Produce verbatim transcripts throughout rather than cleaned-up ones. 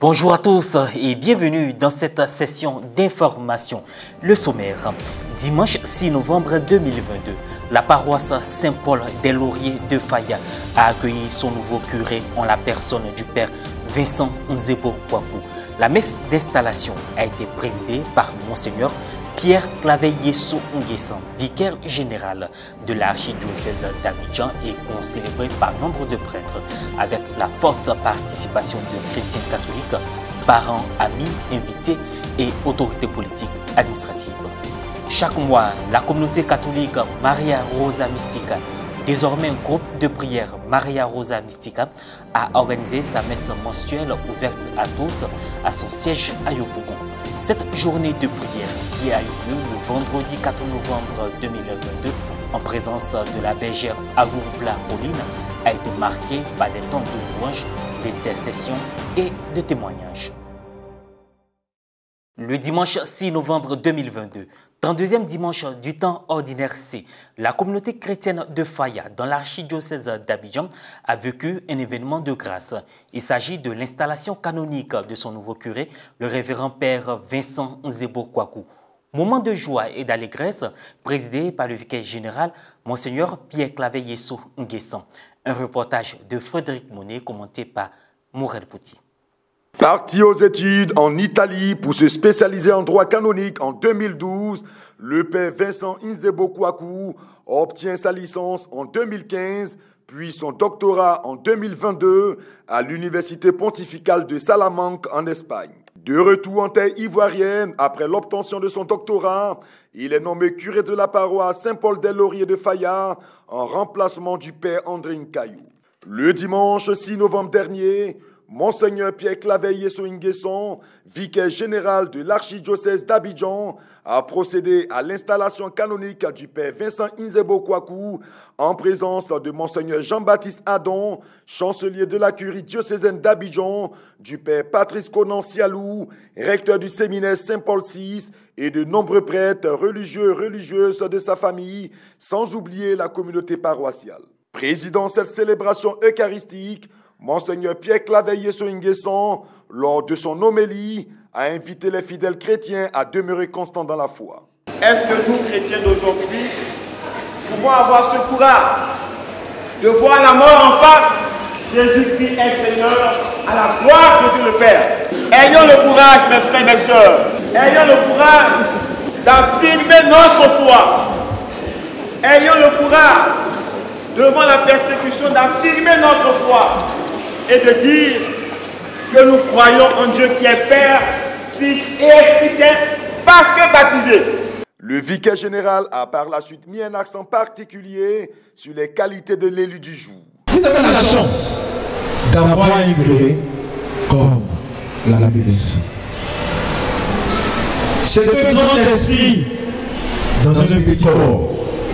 Bonjour à tous et bienvenue dans cette session d'information. Le sommaire. Dimanche six novembre deux mille vingt-deux, la paroisse Saint-Paul des Lauriers de Faya a accueilli son nouveau curé en la personne du père Vincent Nzebo Kwaku. La messe d'installation a été présidée par Monseigneur Pierre Claveyesso Nguessan, vicaire général de l'archidiocèse d'Abidjan et concélébré par nombre de prêtres, avec la forte participation de chrétiens catholiques, parents, amis, invités et autorités politiques administratives. Chaque mois, la communauté catholique Maria Rosa Mystica, désormais un groupe de prière Maria Rosa Mystica, a organisé sa messe mensuelle ouverte à tous à son siège à Yopougon. Cette journée de prière qui a eu lieu le vendredi quatre novembre deux mille vingt-deux en présence de la bergère Agoubla Pauline a été marquée par des temps de louange, d'intercession et de témoignages. Le dimanche six novembre deux mille vingt-deux, trente-deuxième dimanche du temps ordinaire C, la communauté chrétienne de Faya dans l'archidiocèse d'Abidjan a vécu un événement de grâce. Il s'agit de l'installation canonique de son nouveau curé, le révérend père Vincent Nzebo Kwaku. Moment de joie et d'allégresse présidé par le vicaire général Monseigneur Pierre Claveyesso Nguessan. Un reportage de Frédéric Monet commenté par Morel Pouty. Parti aux études en Italie pour se spécialiser en droit canonique en deux mille douze, le père Vincent Nzebo Kwaku obtient sa licence en deux mille quinze, puis son doctorat en deux mille vingt-deux à l'Université pontificale de Salamanque en Espagne. De retour en terre ivoirienne, après l'obtention de son doctorat, il est nommé curé de la paroisse Saint-Paul des Lauriers de Faya en remplacement du père André Nkayu. Le dimanche six novembre dernier, Monseigneur Pierre Claveyesso Nguessan, vicaire général de l'archidiocèse d'Abidjan, a procédé à l'installation canonique du père Vincent Nzebo Kwaku en présence de Monseigneur Jean-Baptiste Adon, chancelier de la curie diocésaine d'Abidjan, du père Patrice Conan Sialou, recteur du séminaire Saint-Paul six et de nombreux prêtres religieux et religieuses de sa famille, sans oublier la communauté paroissiale. Présidant cette célébration eucharistique, Monseigneur Pierre Claveyesso Nguessan, lors de son homélie, a invité les fidèles chrétiens à demeurer constants dans la foi. Est-ce que nous, chrétiens d'aujourd'hui, pouvons avoir ce courage de voir la mort en face? Jésus-Christ est Seigneur, à la gloire de Dieu le Père. Ayons le courage, mes frères et mes sœurs, ayons le courage d'affirmer notre foi. Ayons le courage, devant la persécution, d'affirmer notre foi et de dire que nous croyons en Dieu qui est Père, Fils et Esprit Saint, parce que baptisé. Le vicaire général a par la suite mis un accent particulier sur les qualités de l'élu du jour. Vous avez la chance d'avoir un curé comme la messe. C'est un grand esprit dans un petit corps.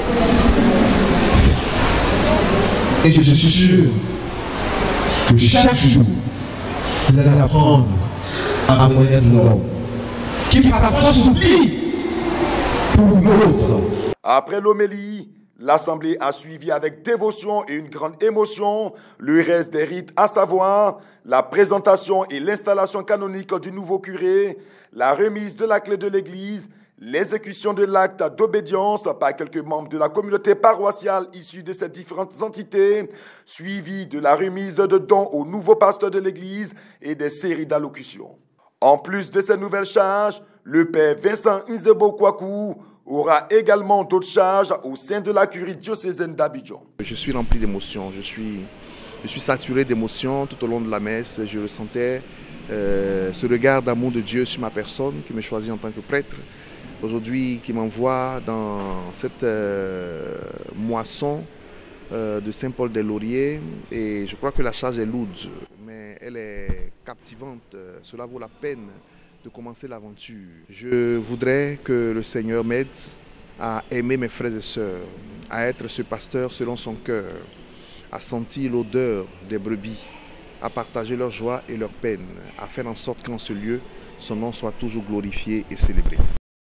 Et je suis sûr que chaque jour, vous allez apprendre à connaître l'homme qui parfois s'oublie pour l'autre. Après l'homélie, l'assemblée a suivi avec dévotion et une grande émotion le reste des rites, à savoir la présentation et l'installation canonique du nouveau curé, la remise de la clé de l'église, l'exécution de l'acte d'obédience par quelques membres de la communauté paroissiale issus de ces différentes entités, suivi de la remise de dons au nouveau pasteur de l'église et des séries d'allocutions. En plus de ces nouvelles charges, le père Vincent Nzebo Kwaku aura également d'autres charges au sein de la curie diocésaine d'Abidjan. Je suis rempli d'émotions, je suis, je suis saturé d'émotions tout au long de la messe. Je ressentais euh, ce regard d'amour de Dieu sur ma personne qui me choisit en tant que prêtre. Aujourd'hui, qui m'envoie dans cette euh, moisson euh, de Saint-Paul des Lauriers. Et je crois que la charge est lourde, mais elle est captivante. Cela vaut la peine de commencer l'aventure. Je voudrais que le Seigneur m'aide à aimer mes frères et sœurs, à être ce pasteur selon son cœur, à sentir l'odeur des brebis, à partager leur joie et leur peine, à faire en sorte qu'en ce lieu, son nom soit toujours glorifié et célébré.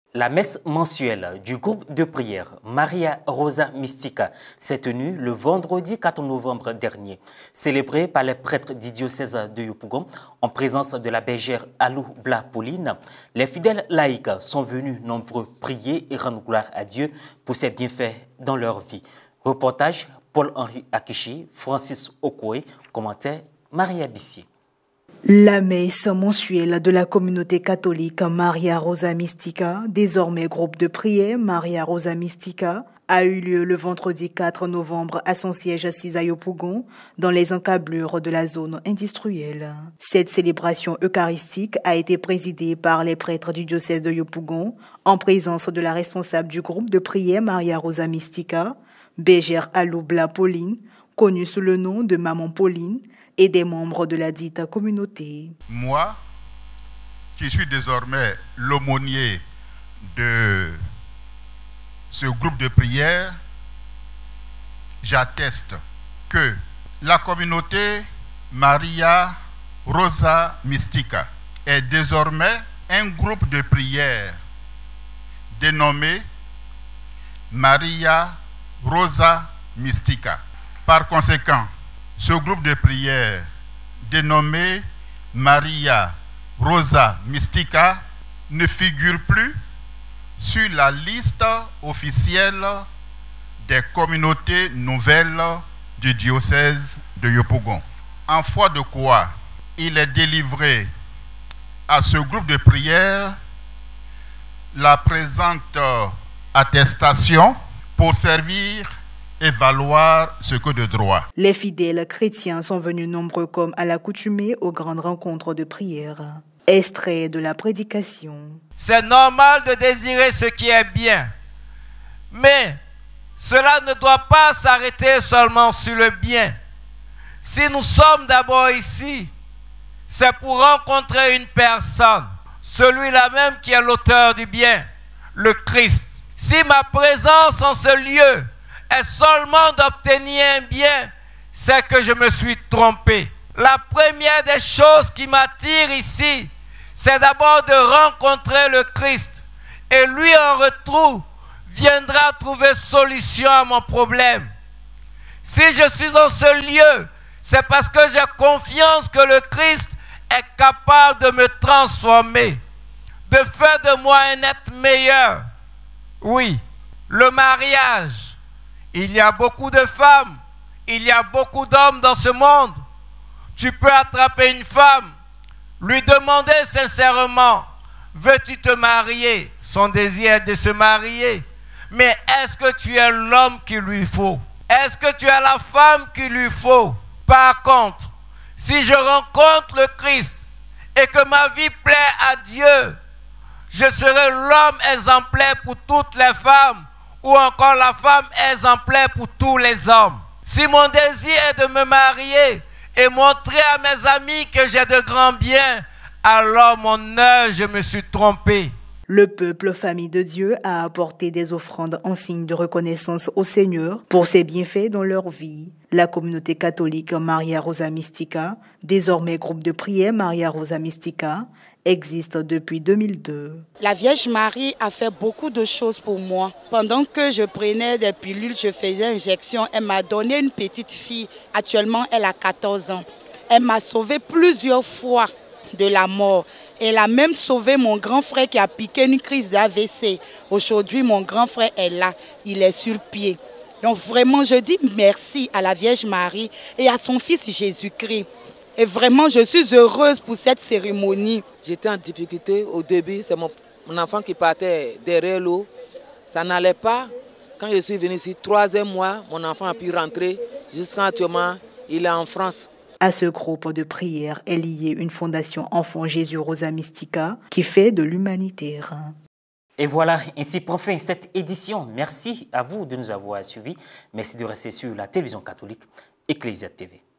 La messe mensuelle du groupe de prière Maria Rosa Mystica s'est tenue le vendredi quatre novembre dernier. Célébrée par les prêtres du diocèse de Yopougon en présence de la bergère Alou Bla Pauline, les fidèles laïcs sont venus nombreux prier et rendre gloire à Dieu pour ses bienfaits dans leur vie. Reportage Paul-Henri Akichi, Francis Okoé, commentaire Maria Bissier. La messe mensuelle de la communauté catholique Maria Rosa Mystica, désormais groupe de prière Maria Rosa Mystica, a eu lieu le vendredi quatre novembre à son siège à Yopougon, dans les encablures de la zone industrielle. Cette célébration eucharistique a été présidée par les prêtres du diocèse de Yopougon, en présence de la responsable du groupe de prière Maria Rosa Mystica, bergère Alou Bla Pauline, connue sous le nom de Maman Pauline, et des membres de la dite communauté. Moi, qui suis désormais l'aumônier de ce groupe de prière, j'atteste que la communauté Maria Rosa Mystica est désormais un groupe de prière dénommé Maria Rosa Mystica. Par conséquent, ce groupe de prière dénommé Maria Rosa Mystica ne figure plus sur la liste officielle des communautés nouvelles du diocèse de Yopougon. En foi de quoi il est délivré à ce groupe de prière la présente attestation pour servir et valoir ce que de droit. Les fidèles chrétiens sont venus nombreux comme à l'accoutumée aux grandes rencontres de prière. Extrait de la prédication. C'est normal de désirer ce qui est bien, mais cela ne doit pas s'arrêter seulement sur le bien. Si nous sommes d'abord ici, c'est pour rencontrer une personne, celui-là même qui est l'auteur du bien, le Christ. Si ma présence en ce lieu est seulement d'obtenir un bien, c'est que je me suis trompé. La première des choses qui m'attire ici, c'est d'abord de rencontrer le Christ. Et lui, en retour, viendra trouver solution à mon problème. Si je suis en ce lieu, c'est parce que j'ai confiance que le Christ est capable de me transformer, de faire de moi un être meilleur. Oui, le mariage. Il y a beaucoup de femmes, il y a beaucoup d'hommes dans ce monde. Tu peux attraper une femme, lui demander sincèrement, veux-tu te marier? Son désir est de se marier. Mais est-ce que tu es l'homme qu'il lui faut? Est-ce que tu es la femme qu'il lui faut? Par contre, si je rencontre le Christ et que ma vie plaît à Dieu, je serai l'homme exemplaire pour toutes les femmes, ou encore la femme exemplaire pour tous les hommes. Si mon désir est de me marier et montrer à mes amis que j'ai de grands biens, alors mon œuvre, je me suis trompé. Le peuple, famille de Dieu, a apporté des offrandes en signe de reconnaissance au Seigneur pour ses bienfaits dans leur vie. La communauté catholique Maria Rosa Mystica, désormais groupe de prière Maria Rosa Mystica, existe depuis deux mille deux. La Vierge Marie a fait beaucoup de choses pour moi. Pendant que je prenais des pilules, je faisais injection, elle m'a donné une petite fille. Actuellement, elle a quatorze ans. Elle m'a sauvé plusieurs fois de la mort. Elle a même sauvé mon grand frère qui a piqué une crise d'A V C. Aujourd'hui, mon grand frère est là, il est sur pied. Donc vraiment, je dis merci à la Vierge Marie et à son fils Jésus-Christ. Et vraiment, je suis heureuse pour cette cérémonie. J'étais en difficulté au début, c'est mon, mon enfant qui partait derrière l'eau. Ça n'allait pas. Quand je suis venue ici, troisième mois, mon enfant a pu rentrer. Jusqu'à actuellement, il est en France. À ce groupe de prière est liée une fondation Enfant Jésus Rosa Mystica qui fait de l'humanitaire. Et voilà, ainsi prend fin cette édition. Merci à vous de nous avoir suivis. Merci de rester sur la télévision catholique Ecclésia T V.